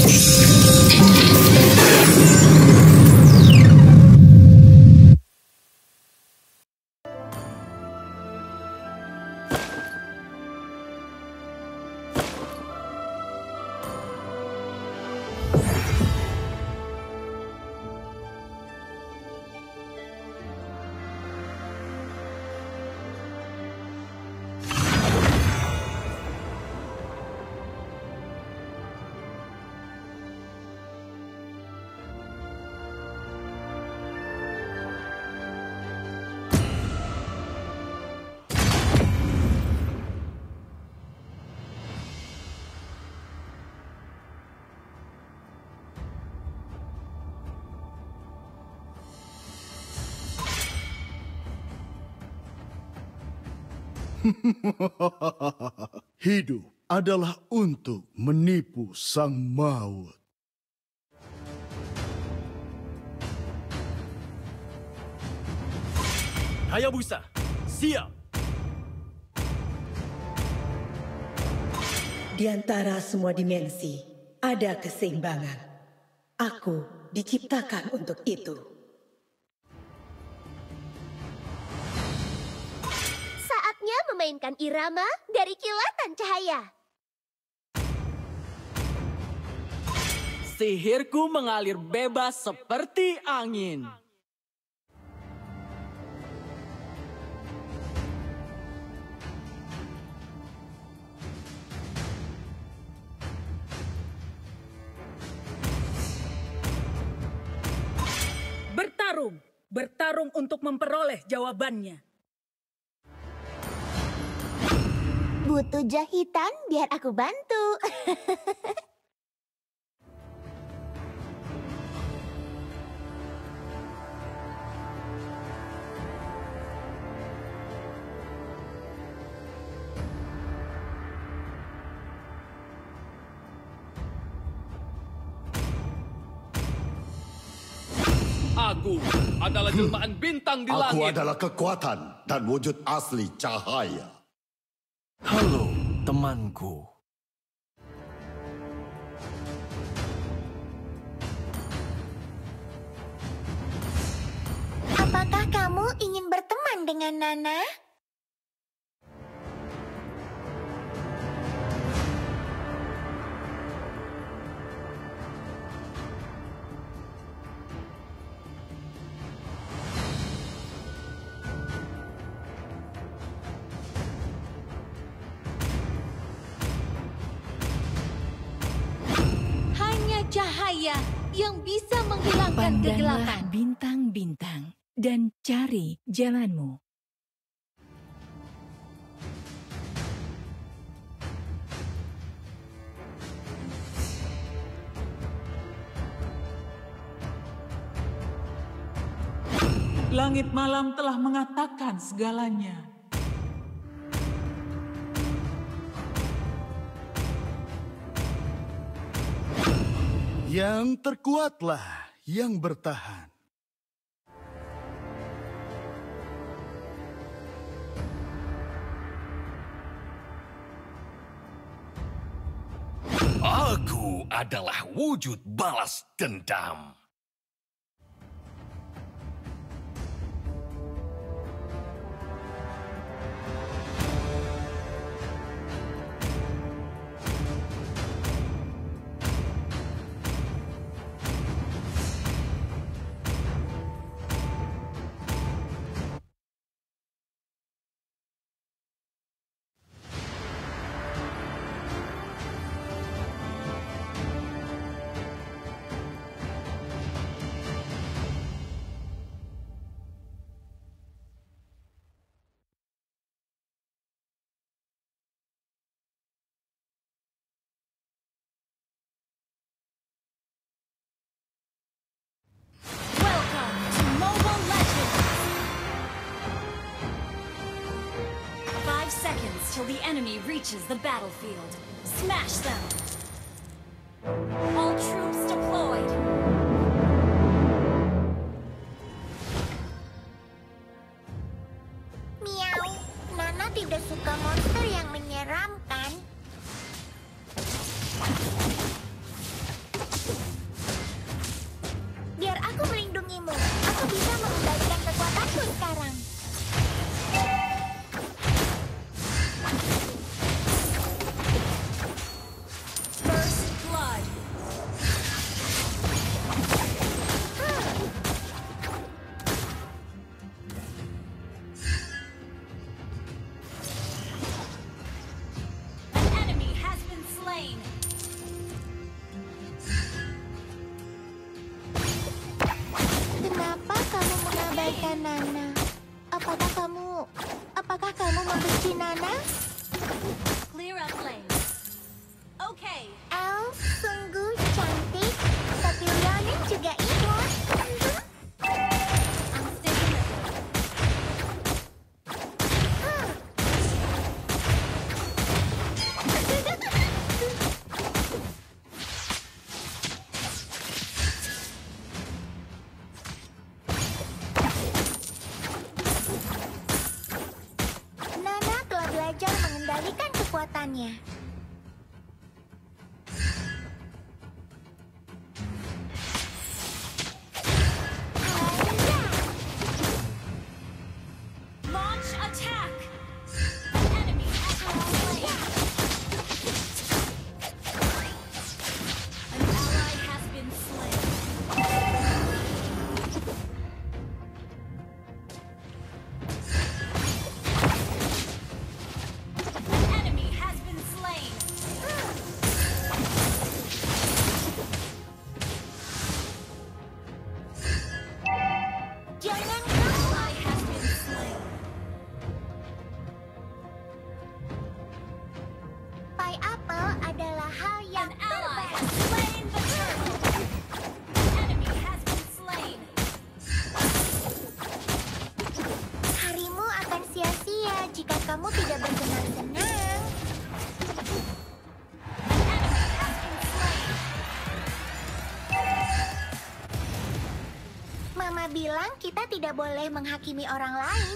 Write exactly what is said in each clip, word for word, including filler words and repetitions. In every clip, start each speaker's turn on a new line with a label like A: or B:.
A: Hidup adalah untuk menipu sang maut.
B: Hayabusa, siap!
C: Di antara semua dimensi, ada keseimbangan. Aku diciptakan untuk itu.
D: Saatnya memainkan irama dari kilatan cahaya.
E: Sihirku mengalir bebas seperti angin.
F: Bertarung, bertarung untuk memperoleh jawabannya.
D: Butuh jahitan biar aku bantu.
B: Aku adalah jelmaan bintang di langit.
G: Aku adalah kekuatan dan wujud asli cahaya.
H: Halo, temanku.
D: Apakah kamu ingin berteman dengan Nana?
I: Cahaya yang bisa menghilangkan kegelapan.
J: Pandanglah bintang-bintang dan cari jalanmu.
E: Langit malam telah mengatakan segalanya.
A: Yang terkuatlah yang bertahan.
H: Aku adalah wujud balas dendam.
I: Till the enemy reaches the battlefield. Smash them! All troops deployed!
D: Miau, Nana tidak suka monster yang menyeramkan. ya, Nana. Apakah kamu... Apakah kamu membenci Nana?
I: Clear up lane. Okay.
D: El sungguh cantik, tapi Leonin juga imut.
I: I'm sticking with
D: Nana telah belajar mengendalikan kekuatannya.
I: launch attack. An enemy has been slain. An ally has been slain. An enemy has been slain.
D: Jangan
I: An ally has been slain.
D: Pai apel adalah hal yang
I: An ally
D: terbaik.
I: has slain the turtle. An enemy has been slain.
D: Harimu akan sia-sia jika kamu tidak bersenang-senang.
I: An enemy has been slain.
D: Mama bilang kita tidak boleh menghakimi orang lain.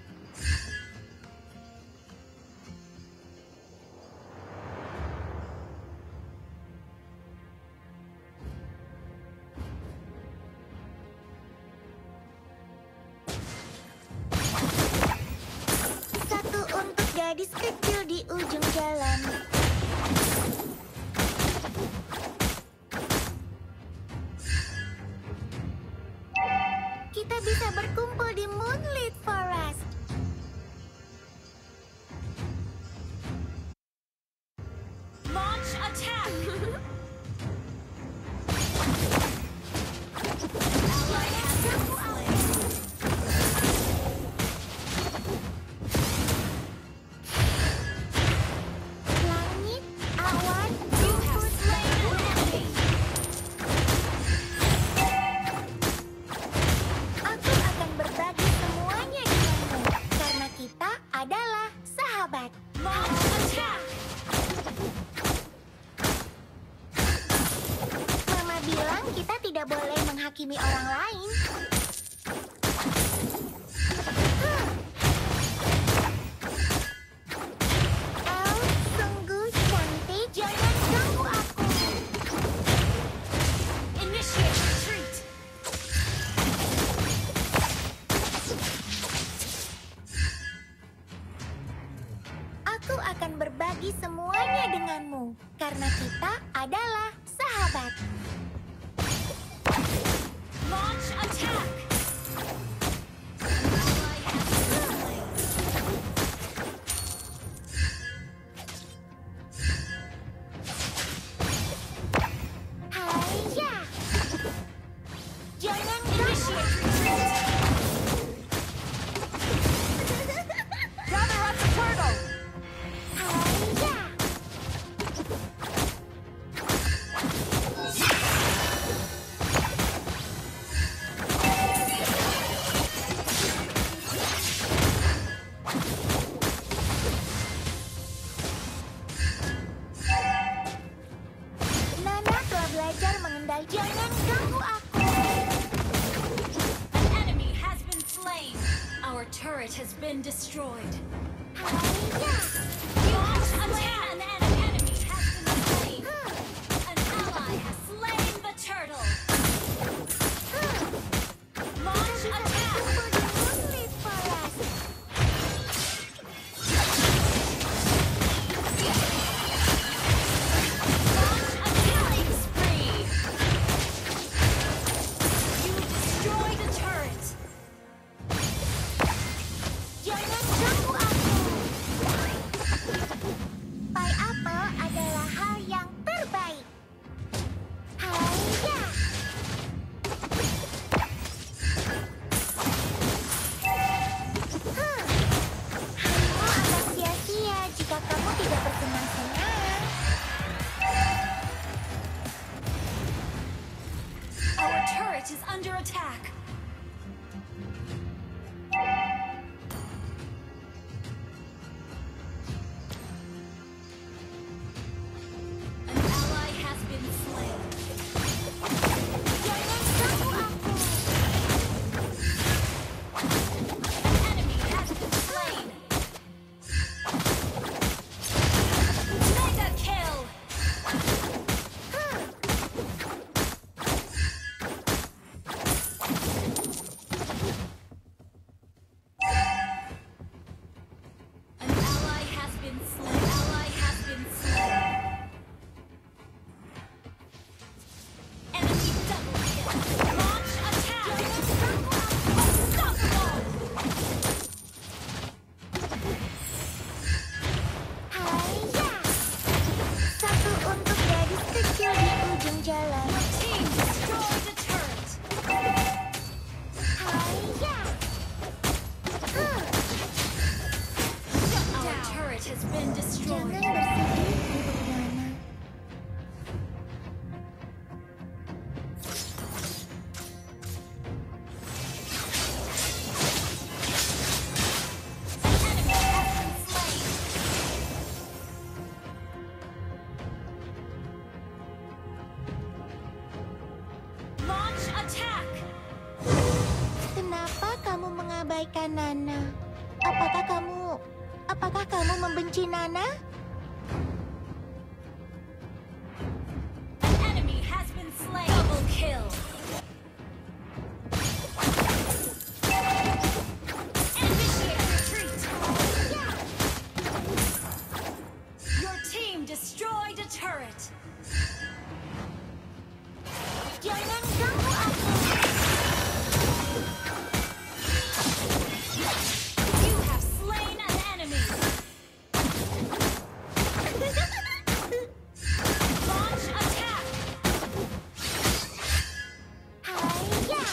D: Satu untuk gadis kecil di ujung jalan. Kita bisa berkumpul di Moonlit Forest.
I: Launch attack. Ally has been slain.
D: Langit, awan,
I: You have
D: rumput,
I: slain an enemy.
D: aku akan berbagi semuanya denganmu. Karena kita adalah sahabat.
I: Launch attack.
D: Mama bilang kita tidak boleh menghakimi orang lain. Huh. El sungguh cantik. Jangan ganggu aku.
I: Initiate retreat.
D: Aku akan berbagi semuanya denganmu. Karena kita adalah sahabat.
I: Launch attack. An ally has been slain.
D: Haiya. Jangan ganggu.
I: Initiate retreat. Gather up the turtle.
D: Haiya. Nana telah belajar mengendali. Jangan ganggu aku.
I: An enemy has been slain. Our turret has been destroyed.
D: Haiya.
I: Launch attack. An enemy has been slain. An ally has slain the turtle. Launch attack.
D: Kumpul di Moonlit Forest.
I: Launch a killing spree. You destroy the turret.
D: Jangan ganggu aku. Pai
I: turret is under attack. An ally has been slain.
D: Jangan ganggu aku.
I: An enemy has been slain. Mega kill. An ally has been slain. Ally has been slain. Enemy double kill. Launch attack. Unstoppable.
D: Haiya. Satu untuk gadis kecil di ujung jalan.
I: Your team destroyed the turret.
D: Haiya. Huh.
I: Our turret has been
D: Jangan
I: destroyed.
D: bersedih untuk Nana.
I: Enemy has been slain. Launch attack.
D: Kenapa kamu mengabaikan Nana? Apakah kamu... Apakah kamu membenci Nana?
I: An enemy has been slain. Double kill. Initiate retreat. Your team destroyed a turret.
D: Jangan ganggu aku.
I: You have slain an enemy. Launch attack.
D: Haiya.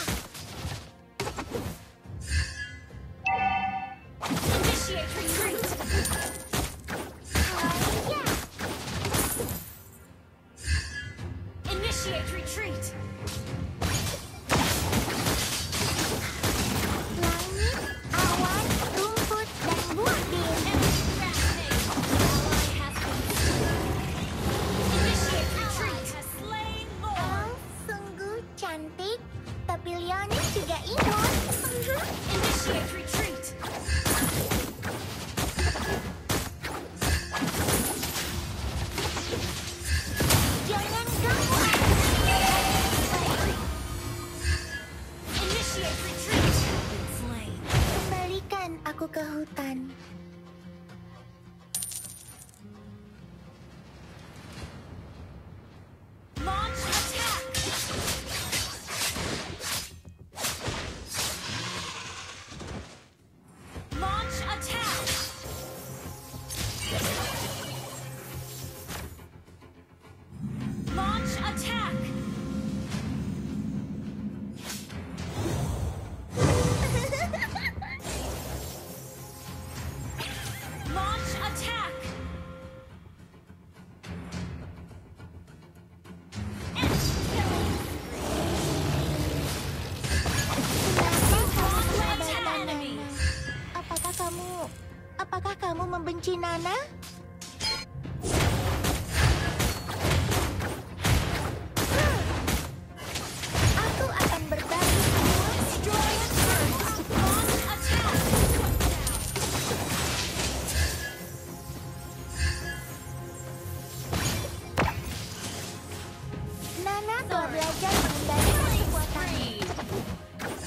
I: Initiate retreat.
D: Haiya.
I: Initiate retreat.
D: Langit, awan, rumput, dan bukit.
I: Enemy rampage. Ally has been slain. Initiate retreat. Has slain
D: Oh,
I: more.
D: sungguh cantik. Tapi Leonis juga imut.
I: Initiate retreat.
D: Jangan ganggu aku.
I: Initiate retreat. Been slain.
D: Kembalikan aku ke hutan.
I: Launch attack. Launch attack. Launch attack. Launch attack.
D: Kenapa kamu
I: Launch an
D: mengabaikan
I: enemy.
D: Nana? Apakah kamu... Apakah kamu membenci Nana? Aku akan berbagi semua.
I: Destroy the turret. Launch attack.
D: Nana telah belajar menghindari kekuatan.
I: Spree.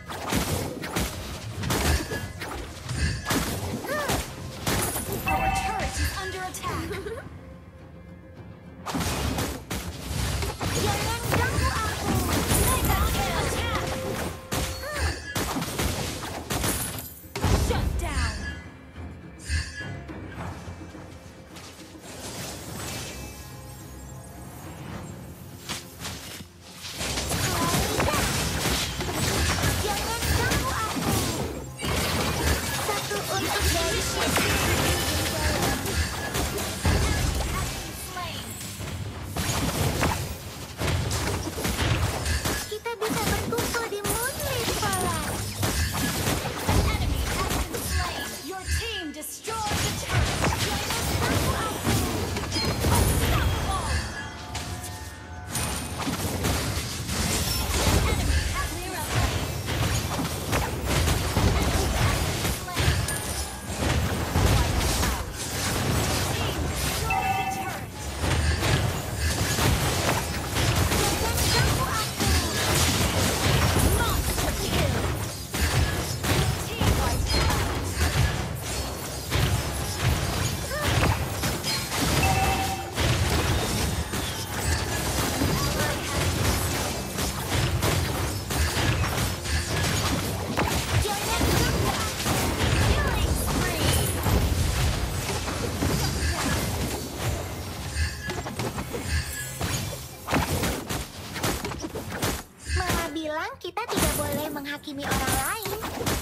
I: Our turret is under attack.
D: Jangan ganggu aku.
I: Mega kill. Attack. Shut down.
D: Sekarang kita tidak boleh menghakimi orang lain.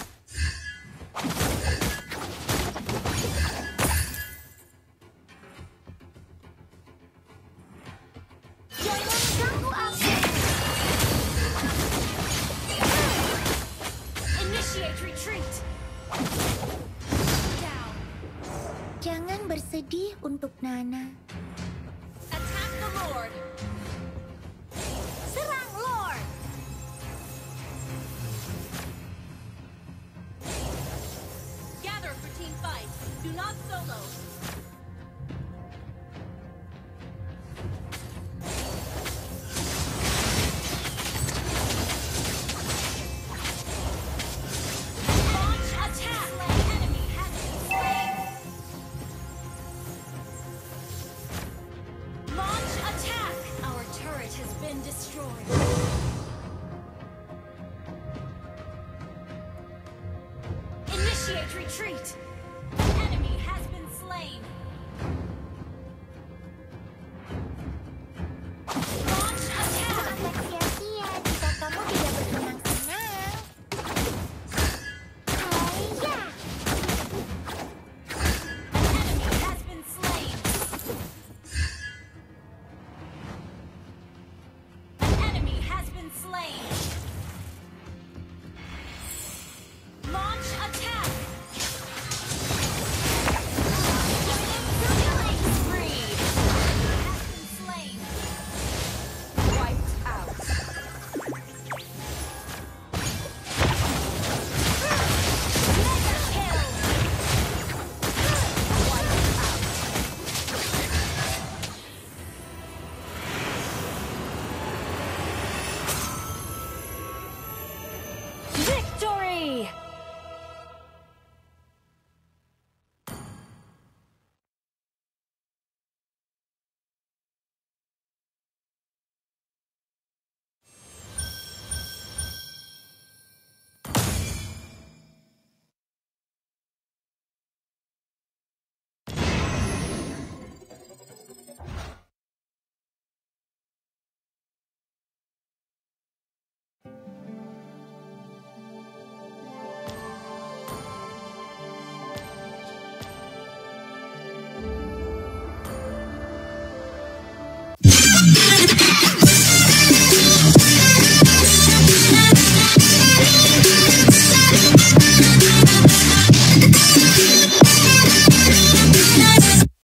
D: Jangan ganggu aku.
I: Initiate retreat. Down.
D: Jangan bersedih untuk Nana.
I: Attack the Lord. Serang Lord. Gather for team fight. Do not solo. Launch attack. Enemy has been slain. Launch attack. Our turret has been destroyed. Initiate retreat. Enemy has been slain. Launch attack.
D: Akan sia-sia jika kamu tidak bersenang-senang. Haiya!
I: Enemy has been slain. Enemy has been slain.